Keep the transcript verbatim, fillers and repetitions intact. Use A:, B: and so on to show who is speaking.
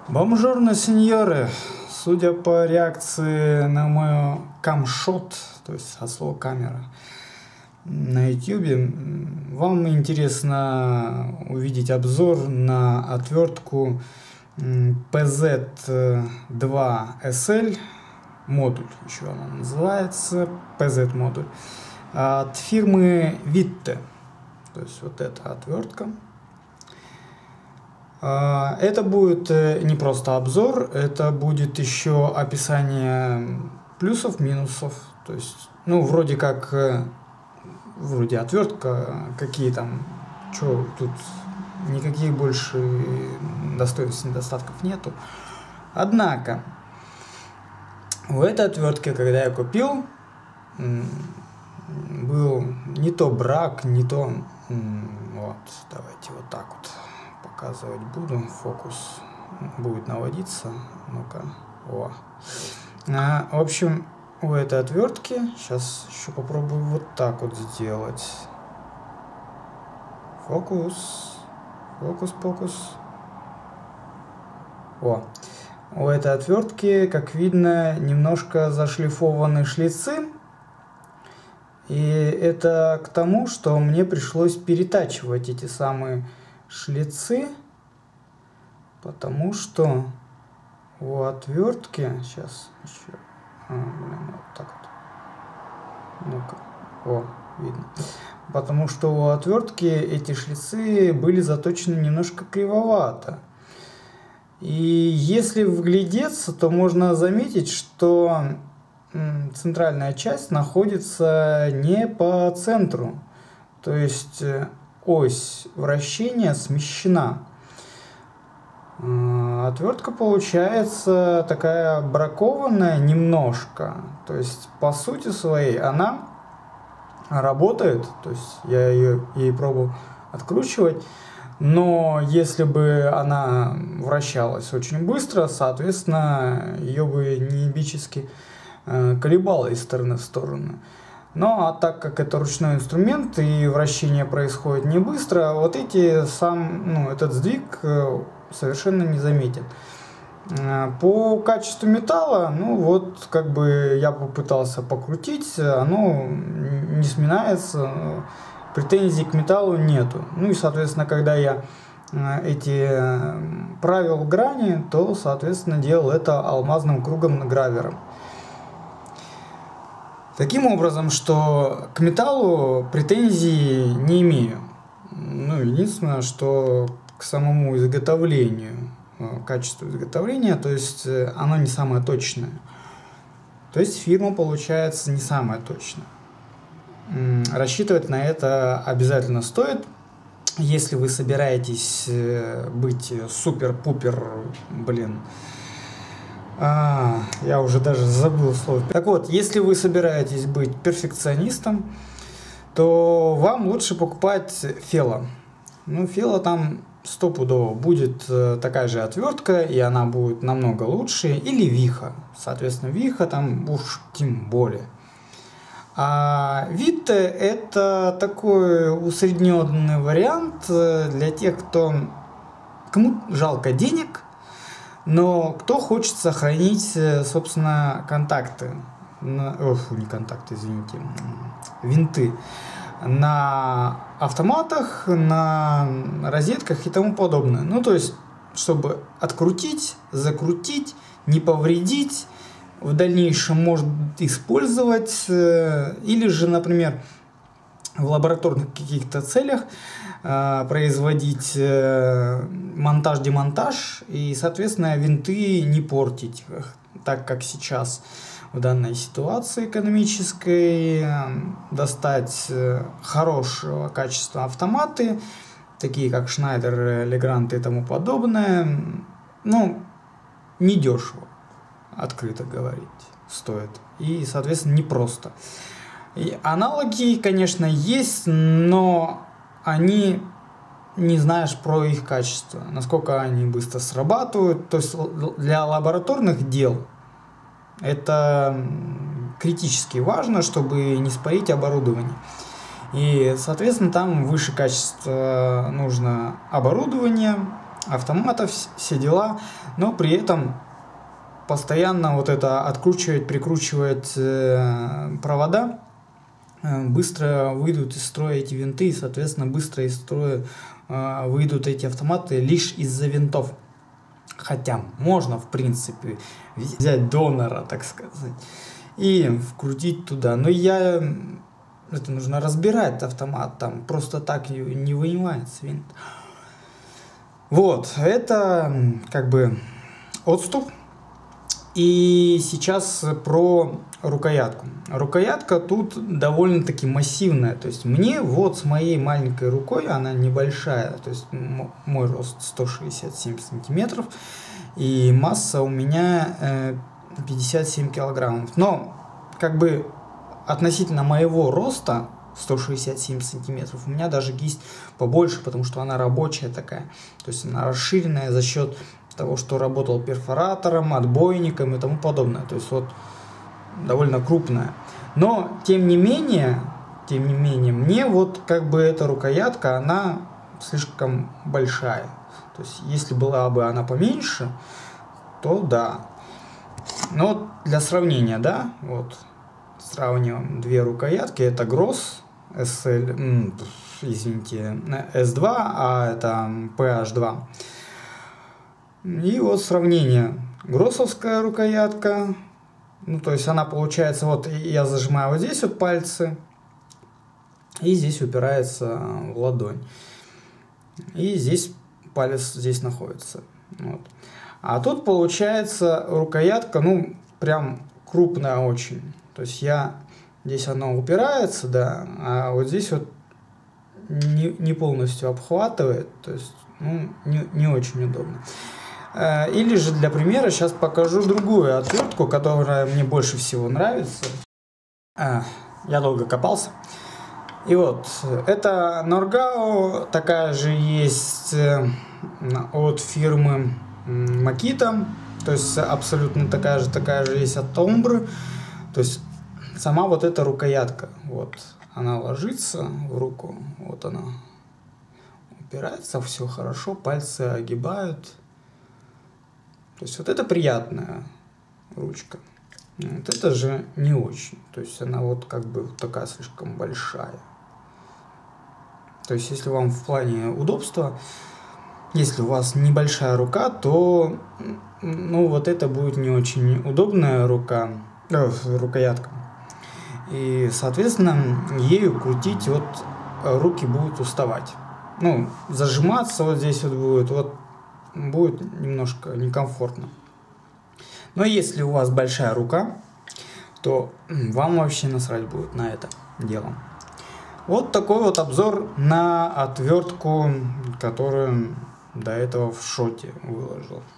A: Бонжорно, сеньоры! Судя по реакции на мой камшот, то есть от слова камера, на YouTube, вам интересно увидеть обзор на отвертку пи зет два эс эл модуль, еще она называется, пи зет модуль, от фирмы Witte. То есть вот эта отвертка. Это будет не просто обзор, это будет еще описание плюсов, минусов. То есть, ну, вроде как, вроде отвертка, какие там, что тут, никаких больше достоинств, недостатков нету. Однако, у этой отвертки, когда я купил, был не то брак, не то, вот, давайте вот так вот показывать буду, фокус будет наводиться, ну-ка, о. А, в общем, у этой отвертки, сейчас еще попробую вот так вот сделать. Фокус, фокус, фокус. О, у этой отвертки, как видно, немножко зашлифованы шлицы. И это к тому, что мне пришлось перетачивать эти самые шлицы, потому что у отвертки, сейчас еще, а, блин, вот так вот, ну-ка, о, видно, потому что у отвертки эти шлицы были заточены немножко кривовато. И если вглядеться, то можно заметить, что центральная часть находится не по центру, то есть ось вращения смещена. Отвертка получается такая бракованная немножко, то есть по сути своей она работает, то есть я ее ей пробовал откручивать, но если бы она вращалась очень быстро, соответственно, ее бы неебически колебало из стороны в сторону. Ну, а так как это ручной инструмент и вращение происходит не быстро, вот эти сам, ну, этот сдвиг совершенно не заметен. По качеству металла, ну вот, как бы я попытался покрутить, оно не сминается, претензий к металлу нету. Ну и, соответственно, когда я эти правил грани, то, соответственно, делал это алмазным кругом гравером. Таким образом, что к металлу претензий не имею. Ну, единственное, что к самому изготовлению, качеству изготовления, то есть оно не самое точное. То есть фирма получается не самая точная. Рассчитывать на это обязательно стоит. Если вы собираетесь быть супер-пупер, блин, А, я уже даже забыл слово. Так вот, если вы собираетесь быть перфекционистом, то вам лучше покупать Felo. Ну, Felo там стопудово будет такая же отвертка, и она будет намного лучше. Или Wicha. Соответственно, Wicha там уж тем более. А Witte это такой усредненный вариант для тех, кто кому жалко денег, но кто хочет сохранить, собственно, контакты, ох, не контакты, извините, винты на автоматах, на розетках и тому подобное. Ну, то есть, чтобы открутить, закрутить, не повредить, в дальнейшем может использовать, или же, например, в лабораторных каких-то целях производить монтаж-демонтаж и, соответственно, винты не портить, так как сейчас в данной ситуации экономической достать хорошего качества автоматы, такие как Schneider, Legrand и тому подобное, ну, недешево, открыто говорить, стоит. И, соответственно, непросто. И аналоги, конечно, есть, но они не знаешь про их качество, насколько они быстро срабатывают. То есть для лабораторных дел это критически важно, чтобы не спалить оборудование. И, соответственно, там выше качество нужно оборудование, автоматов, все дела, но при этом постоянно вот это откручивать, прикручивать э, провода, э, быстро выйдут из строя эти винты, и, соответственно, быстро из строя э, выйдут эти автоматы лишь из-за винтов. Хотя можно, в принципе, взять донора, так сказать, и вкрутить туда. Но я... Это нужно разбирать автомат, там просто так не вынимается винт. Вот, это как бы отступ. И сейчас про рукоятку. Рукоятка тут довольно-таки массивная. То есть мне вот с моей маленькой рукой, она небольшая, то есть мой рост сто шестьдесят семь сантиметров, и масса у меня пятьдесят семь килограммов. Но как бы относительно моего роста сто шестьдесят семь сантиметров, у меня даже кисть побольше, потому что она рабочая такая. То есть она расширенная за счет того, что работал перфоратором, отбойником и тому подобное. То есть вот довольно крупная. Но тем не менее, тем не менее, мне вот как бы эта рукоятка, она слишком большая. То есть если была бы она поменьше, то да. Но для сравнения, да, вот сравниваем две рукоятки. Это Гросс эс эл, извините, эс два, а это пэ аш два. И вот сравнение. Гроссовская рукоятка, ну то есть она получается, вот я зажимаю вот здесь вот пальцы, и здесь упирается в ладонь. И здесь палец здесь находится. Вот. А тут получается рукоятка, ну прям крупная очень. То есть я, здесь она упирается, да, а вот здесь вот не, не полностью обхватывает, то есть ну, не, не очень удобно. Или же для примера сейчас покажу другую отвертку, которая мне больше всего нравится. Я долго копался. И вот, это Norgao, такая же есть от фирмы Makita, то есть абсолютно такая же, такая же есть от Tombre. То есть сама вот эта рукоятка, вот, она ложится в руку, вот она упирается, все хорошо, пальцы огибают. То есть вот это приятная ручка. Вот это же не очень. То есть она вот как бы вот такая слишком большая. То есть если вам в плане удобства, если у вас небольшая рука, то ну вот это будет не очень удобная рука, э, рукоятка. И соответственно ею крутить вот руки будут уставать. Ну зажиматься вот здесь вот будет вот. Будет немножко некомфортно. Но если у вас большая рука, то вам вообще насрать будет на это дело. Вот такой вот обзор на отвертку, которую до этого в шоте выложил.